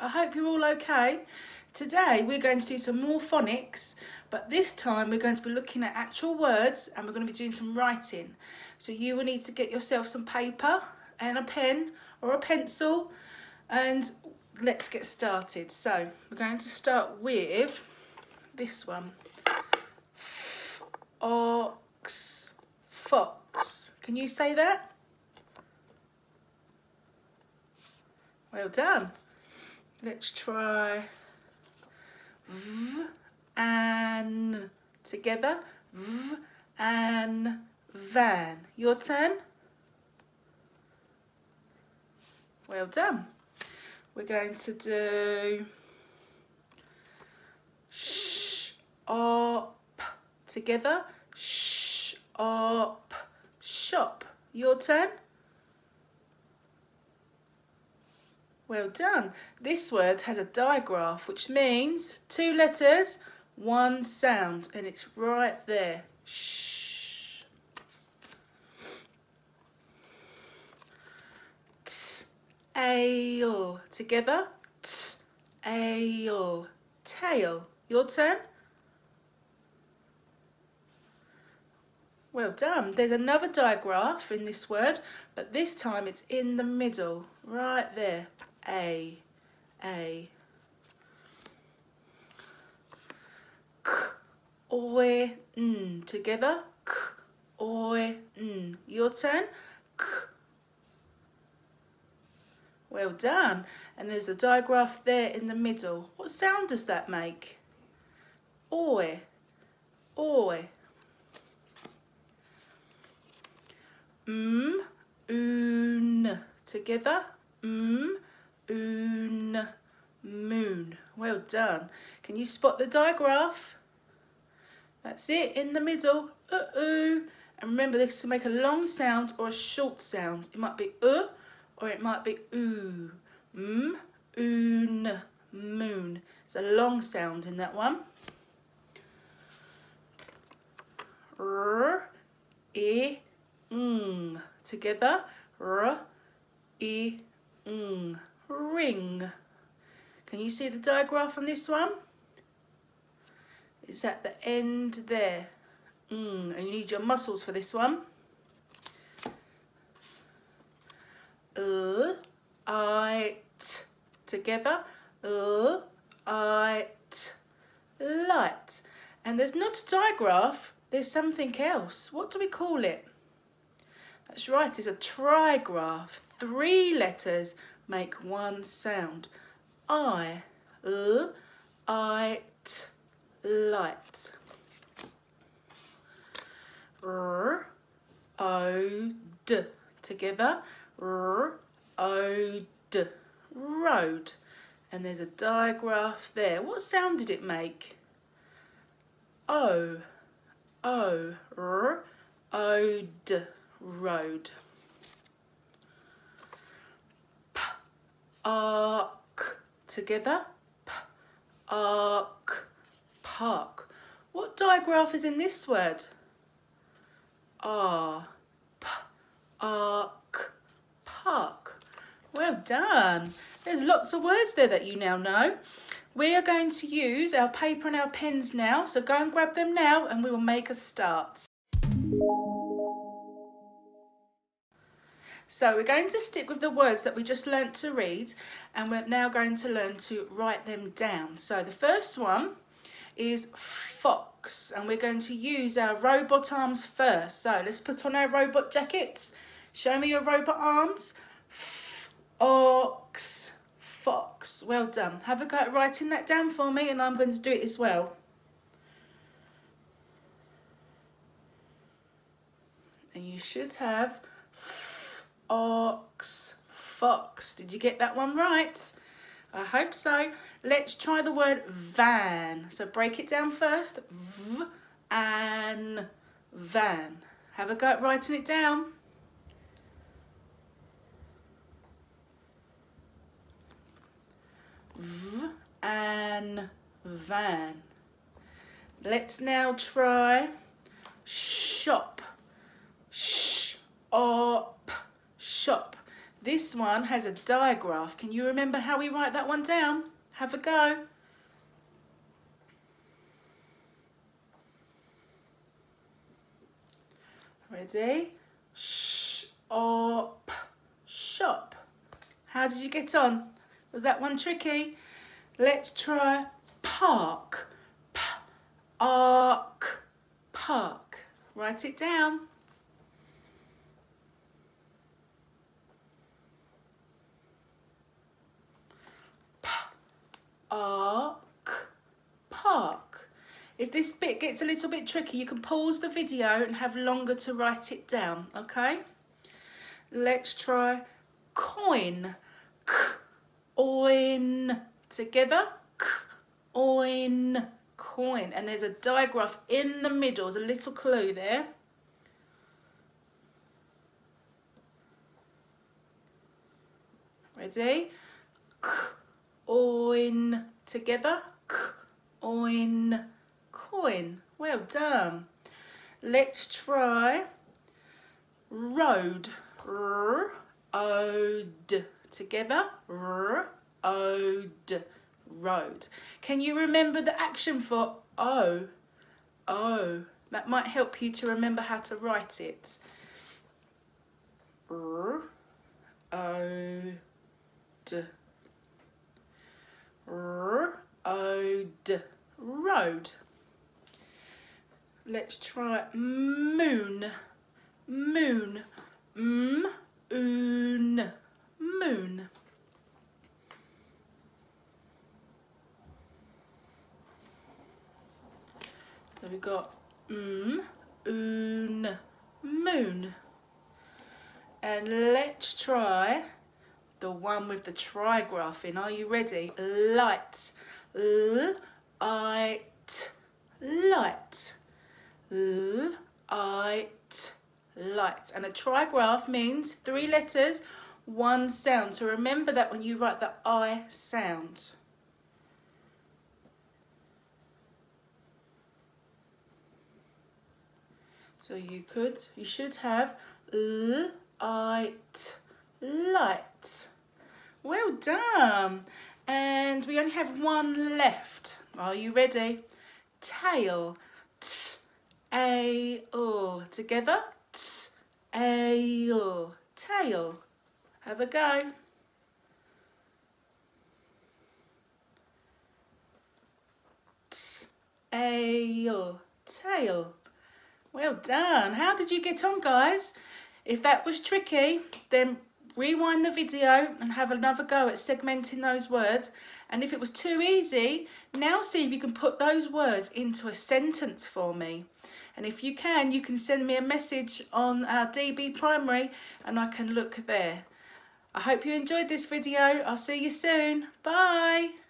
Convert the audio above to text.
hope you're all okay. Today we're going to do some more phonics, but this time we're going to be looking at actual words and we're going to be doing some writing. So you will need to get yourself some paper and a pen or a pencil, and let's get started. So we're going to start with this one. Ox, fox. Can you say that? Well done. Let's try v and together. V and van. Your turn. Well done. We're going to do sh, op, together. Sh, op, shop. Your turn. Well done. This word has a digraph, which means 2 letters, 1 sound, and it's right there. Shh. T, ale. Together. T, ale. Tail. Your turn. Well done. There's another digraph in this word, but this time it's in the middle, right there. A. K, oi, n. Together. K, oi, n. Your turn. K. Well done. And there's a digraph there in the middle. What sound does that make? Oi. Oi. Un. Together. Un, moon. Well done. Can you spot the digraph? That's it, in the middle. And remember this to make a long sound or a short sound. It might be or it might be oo. Un, moon. It's a long sound in that one. R, I, ng. Together. R, I, ng. Ring. Can you see the digraph on this one? It's at the end there. And you need your muscles for this one. L, I, t. Together. L, I, t. Light. And there's not a digraph, there's something else. What do we call it? That's right, it's a trigraph. 3 letters make 1 sound. I, l, I, t, light. R, o, d. Together. R, o, d. Road. And there's a digraph there. What sound did it make? O, o, r, o, d. Road. P, arc. Together. P, arc. Park. What digraph is in this word? R. P, arc. Park. Well done. There's lots of words there that you now know. We are going to use our paper and our pens now, so go and grab them now and we will make a start. So we're going to stick with the words that we just learnt to read, and we're now going to learn to write them down. So the first one is fox, and we're going to use our robot arms first. So let's put on our robot jackets. Show me your robot arms. Ox, fox. Well done. Have a go at writing that down for me, and I'm going to do it as well. And you should have ox, fox. Did you get that one right? I hope so. Let's try the word van. So break it down first. V and van. Have a go at writing it down. V and van. Let's now try shop. Shop. This one has a digraph. Can you remember how we write that one down? Have a go. Ready? Shop. Shop. How did you get on? Was that one tricky? Let's try park. Ark. Park. Write it down. Ark. Park. If this bit gets a little bit tricky, you can pause the video and have longer to write it down, okay? Let's try coin. Oin. Together. Oin. Coin. And there's a digraph in the middle. There's a little clue there. Ready? Oin. Together. Oin. Coin. Well done. Let's try road. Ode. Together. Ode. Road. Can you remember the action for O? O. That might help you to remember how to write it. Ode. Ode. Road. Let's try moon. Moon. Moon. Moon. So we've got oon, moon. And let's try the one with the trigraph in. Are you ready? Light. L-I-T. Light. L-I-T. Light. And a trigraph means 3 letters, 1 sound. So remember that when you write the I sound. So you should have light, light. Well done. And we only have one left. Are you ready? Tail, t-a-l. Together, t-a-l. Tail. Have a go. T-a-l. Tail. Well done. How did you get on, guys? If that was tricky, then rewind the video and have another go at segmenting those words. And if it was too easy, now see if you can put those words into a sentence for me. And if you can send me a message on our DB Primary and I can look there. I hope you enjoyed this video. I'll see you soon. Bye.